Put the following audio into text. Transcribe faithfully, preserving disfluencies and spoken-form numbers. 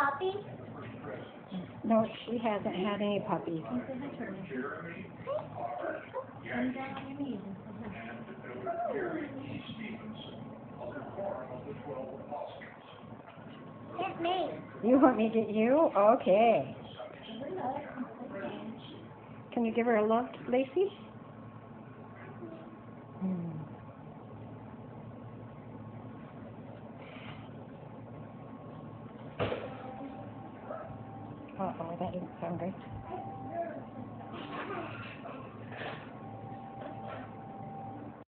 puppy? No, she hasn't had any puppies. Come down on your knees and say hi. Get me. You want me to get you? Okay. Can you give her a look, Lacey? Hmm. Uh-oh, that didn't sound good.